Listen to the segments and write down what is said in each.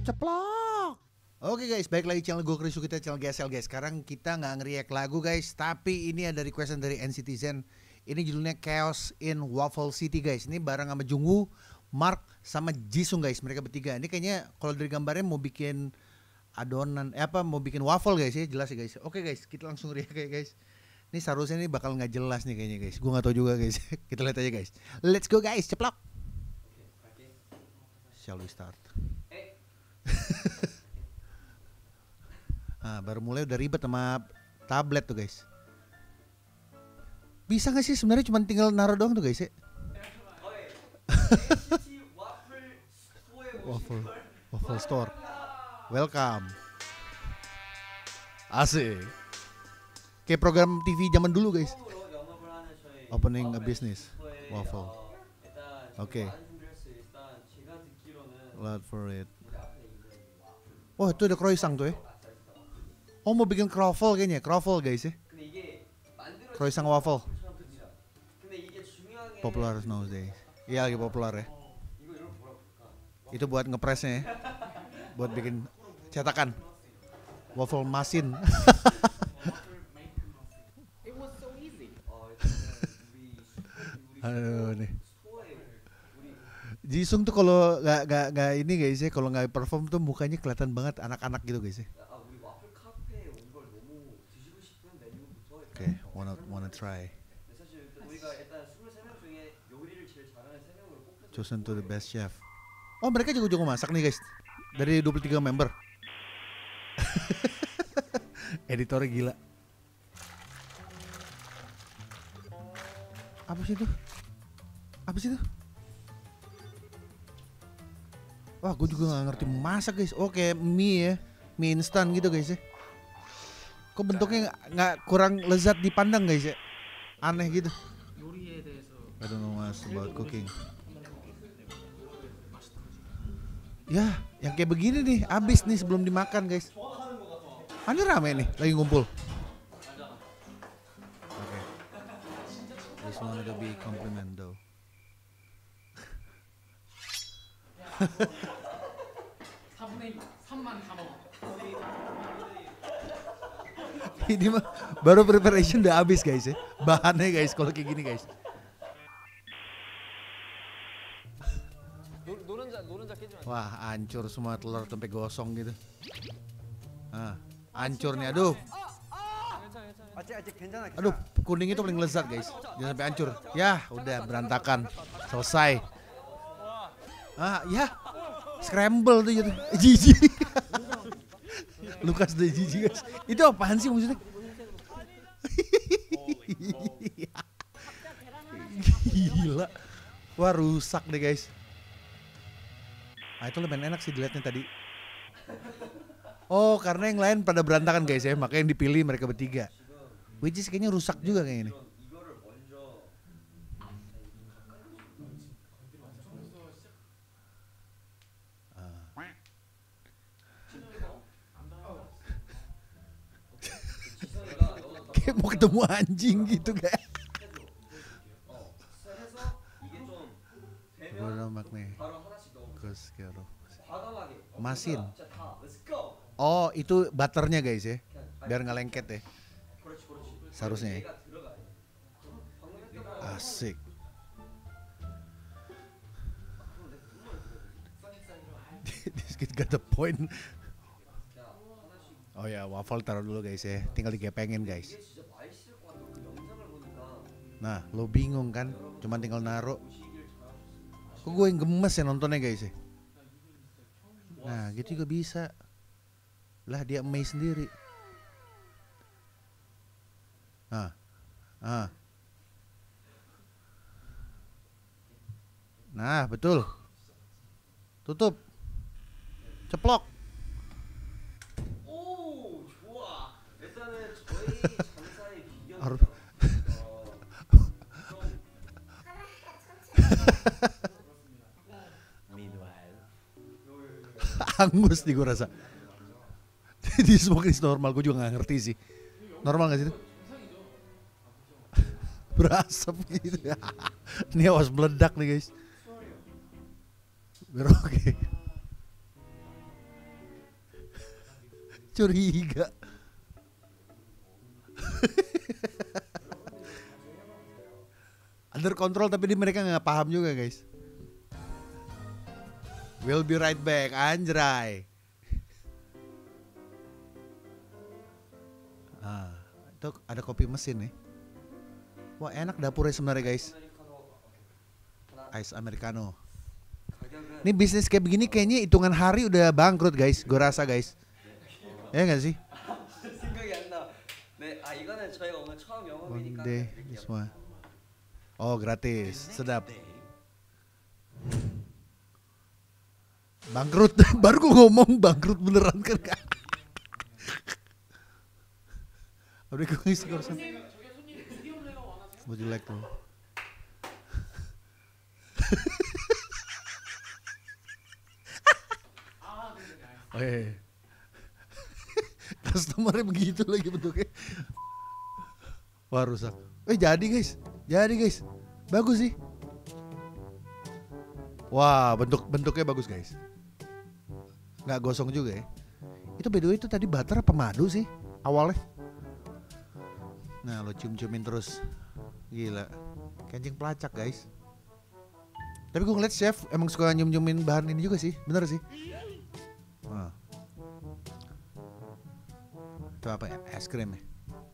Ceplok. Oke guys, balik lagi channel gue Krisu, kita channel GSL guys. Sekarang kita nggak nge-react lagu guys, tapi ini ada requestan dari NCTzen. Ini judulnya Chaos in Waffle City guys. Ini bareng sama Jungwoo, Mark, sama Jisung guys. Mereka bertiga. Ini kayaknya kalau dari gambarnya mau bikin adonan, mau bikin waffle guys ya, jelas ya guys. Oke guys, kita langsung react ya guys. Ini seharusnya ini bakal nggak jelas nih kayaknya guys. Gue nggak tahu juga guys. Kita lihat aja guys. Let's go guys, ceplok. Shall we start? Nah, baru mulai udah ribet sama tablet tuh guys. Bisa gak sih sebenarnya cuma tinggal naruh doang tuh guys ya? Waffle store. Welcome. Asik. Kayak program TV zaman dulu guys. Opening a business. Waffle. Oke. Load for it. Oh itu ada croissant tuh ya. Oh mau bikin croffle kayaknya, croffle guys ya. Croissant waffle. Popular nowadays. Iya lagi populer ya. Itu buat ngepresnya ya. Buat bikin cetakan. Waffle machine. Aduh nih. Jisung tuh kalau nggak ini guys ya, kalau nggak perform tuh mukanya kelihatan banget anak-anak gitu guys ya. Oke, wanna try. Chosen to the best chef. Oh mereka jago-jago masak nih guys. Dari 23 member. Editornya gila. Apa sih itu? Apa sih itu? Wah gue juga gak ngerti masak guys. Oke mie ya, mie instan gitu guys ya. Kok bentuknya nggak kurang lezat dipandang guys ya? Aneh gitu. I don't know much about cooking. Ya, yang kayak begini nih, abis nih sebelum dimakan guys. Ini rame nih, lagi ngumpul. Oke. This one will be compliment though. Ini mah baru preparation udah habis guys ya. Bahannya guys kalau kayak gini guys. Wah hancur semua telur sampai gosong gitu. Nah, hancur nih aduh. Aduh kuning itu paling lezat guys. Jangan sampai hancur. Ya udah berantakan. Selesai. Ah ya. Scramble tuh gitu. Jijik. Lukas udah jijik guys. Itu apaan sih maksudnya? Gila. Wah rusak deh guys. Ah itu lebih enak sih dilihatnya tadi. Oh karena yang lain pada berantakan guys ya. Makanya yang dipilih mereka bertiga. Which is kayaknya rusak juga kayak ini. Kayak mau ketemu anjing gitu kayak. Masin. Oh itu butternya guys ya. Biar nggak lengket ya. Seharusnya ya. Asik. This kid got the point. Oh ya waffle taruh dulu guys ya. Tinggal digepengin guys. Nah lo bingung kan. Cuman tinggal naruh. Kok gue yang gemes ya nontonnya guys ya. Nah gitu juga bisa. Lah dia amazed sendiri. Nah betul. Tutup. Ceplok. Angus nih gue rasa. Di semua kris normal gue juga gak ngerti sih. Normal gak sih itu? Berasap gitu. Ini awas meledak nih guys. Biar oke. Curiga. Under control tapi mereka nggak paham juga guys. We'll be right back, anjray. Itu ada kopi mesin nih. Wah enak dapurnya sebenarnya guys. Ice Americano. Ini bisnis kayak begini kayaknya hitungan hari udah bangkrut guys. Gue rasa guys. Ya nggak sih? One day, this one. Oh gratis, sedap. Bangkrut, baru gue ngomong bangkrut beneran kan? Udah gue ngisi kosan. Baju jelek tuh. Oh iya. Customernya begitu lagi bentuknya. Wah rusak. Jadi guys, bagus sih. Wah bentuknya bagus guys. Nggak gosong juga ya. Itu by the way itu tadi butter apa madu sih awalnya? Nah lo cium-ciumin terus. Gila, kencing pelacak guys. Tapi gue ngeliat chef emang suka nyium-nyiumin bahan ini juga sih, bener sih. Itu apa ya? Es krim ya?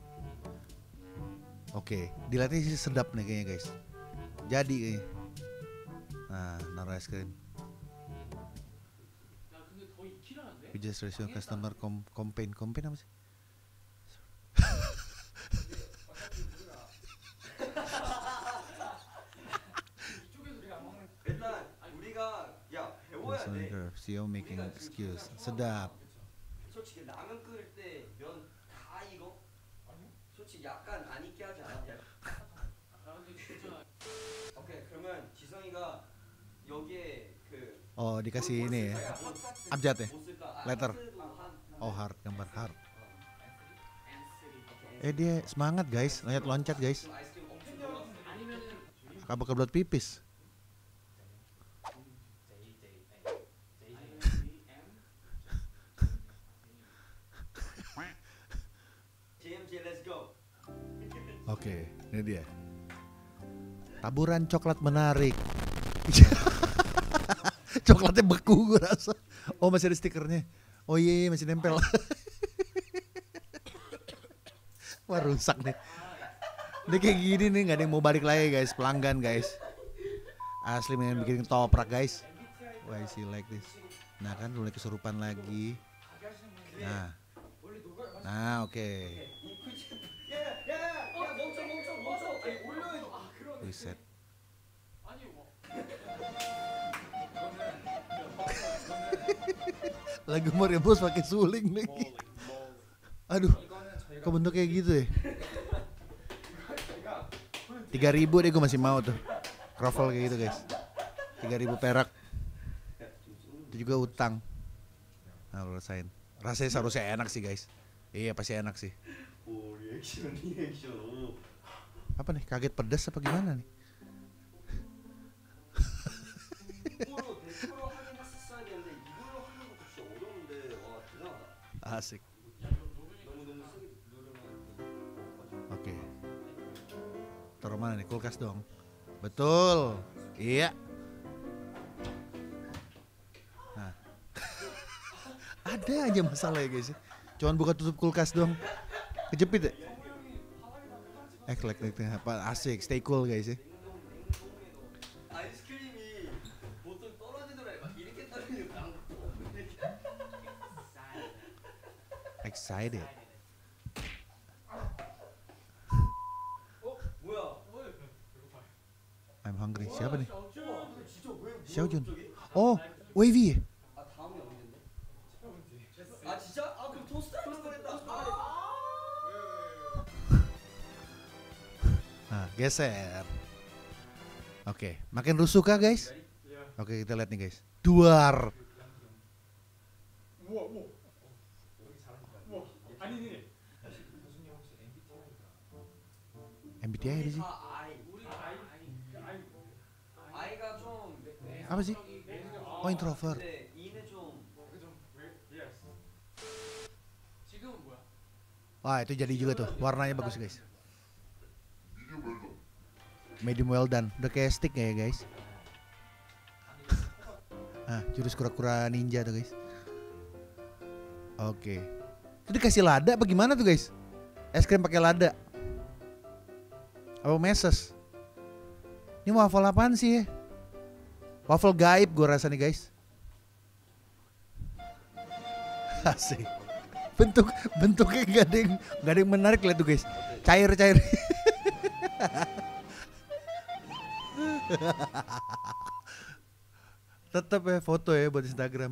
Oke, dilihatnya sih sedap nih kayaknya guys. Jadi kayaknya. Nah, naruh es krim. We just receive customer complain apa sih? CEO making excuse. Sedap. 솔직히 라면 끓일 때 면 다 익어? 솔직히 약간 안 익게 하지 않아? 오케이 그러면 지성이가 여기에 그 dikasih ini ya. Abjad ya? Letter. Oh heart, gambar heart. Dia semangat guys, loncat guys. Kabel kebelet pipis. Oke, ini dia. Taburan coklat menarik. Coklatnya beku gue rasa. Oh masih ada stikernya. Oh iya masih nempel. Wah rusak nih. Ini kayak gini nih nggak ada yang mau balik lagi guys. Pelanggan guys. Asli pengen bikin toprak guys. Why is he like this? Nah kan mulai kesurupan lagi. Nah oke. Reset. Lagu Mario Bros pakai suling lagi. Aduh, kok bentuk kayak gitu ya? 3.000 deh gue masih mau tuh. Kroffel kayak gitu guys. 3.000 perak. Itu juga utang. Nah lo rasain. Rasanya seharusnya enak sih guys. Iya pasti enak sih. 리액션 Apa nih? Kaget pedas apa gimana nih? Asik. Oke. Taruh mana nih? Kulkas dong. Betul. Iya. Nah. Ada aja masalah ya guys. Cuman buka tutup kulkas dong. Kejepit ya? Apa asik, stay cool guys ya. 아이스크림이 보통 떨어지더라 막 이렇게 떨어지는 거 Excited. 뭐야? I'm hungry. Siapa nih? 진짜 왜 Xiaojun. Oh, Wavy. 아 다음이 어딘데? 아 진짜? 아 그럼 토스트 하는 거겠다. Nah, geser. Oke, makin rusuh kah guys? Oke, kita lihat nih guys. Duar. MBTI ada sih. 아이가 좀 Apa sih? Oh, introvert. 근데 이는 좀 Wah itu jadi juga tuh, warnanya bagus guys. Medium well done, udah kayak stick ya guys. Ah, jurus kura-kura ninja tuh guys. Oke. Itu dikasih lada apa gimana tuh guys? Es krim pakai lada. Apa meses? Ini waffle apaan sih ya? Waffle gaib gue rasa nih guys. Asik. Bentuknya gak ada yang menarik lah tuh guys. Cair. Tetap ya foto ya buat Instagram.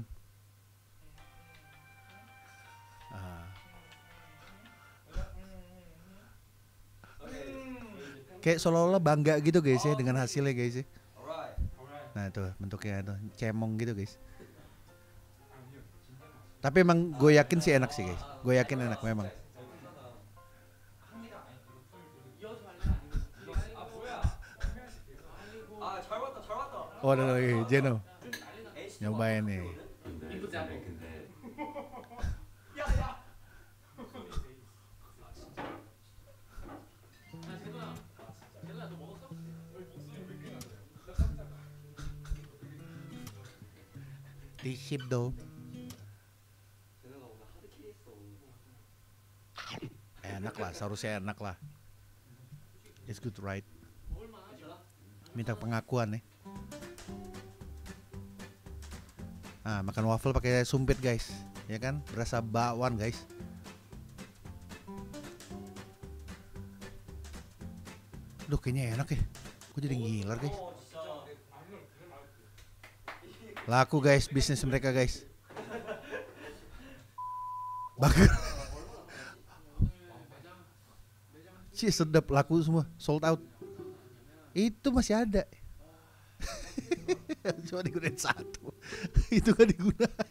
Kayak seolah-olah bangga gitu guys ya dengan hasilnya guys ya. Nah tuh bentuknya tuh cemong gitu guys. Tapi emang gue yakin sih enak sih guys. Gue yakin enak memang. Oh ada lagi Jeno nyobain nih. Di ship dong. Enak lah, seharusnya enak lah. It's good right. Minta pengakuan nih. Ah, makan waffle pakai sumpit guys, ya kan? Berasa bakwan guys. Duh kayaknya enak ya. Gue jadi ngiler guys. Laku guys, bisnis mereka guys. Bakar. Sih sedap, laku semua, sold out. Itu masih ada. Cuma digunain satu. Itu kan digunain.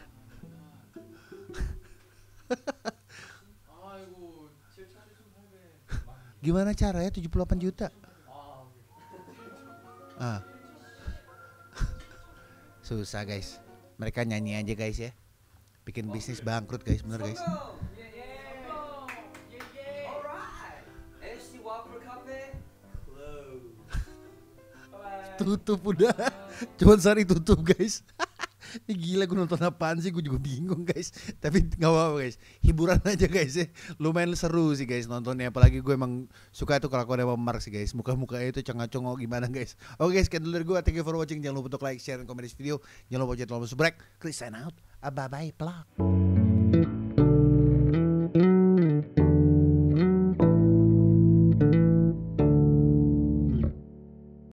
Gimana caranya 78 juta? Ah. Susah guys. Mereka nyanyi aja guys ya. Bikin bisnis bangkrut guys, bener guys. Tutup udah. Cuman sehari tutup guys. Ini gila, gue nonton apaan sih, gue juga bingung guys. Tapi gak apa-apa guys, hiburan aja guys ya. Lumayan seru sih guys nontonnya. Apalagi gue emang suka tuh kelakuan sama Mark sih guys. Muka-mukanya itu cengah-cengok gimana guys. Oke guys, sekian dulu dari gue. Thank you for watching. Jangan lupa untuk like, share, dan komen di video. Jangan lupa untuk subscribe. Chris sign out. Bye bye plak.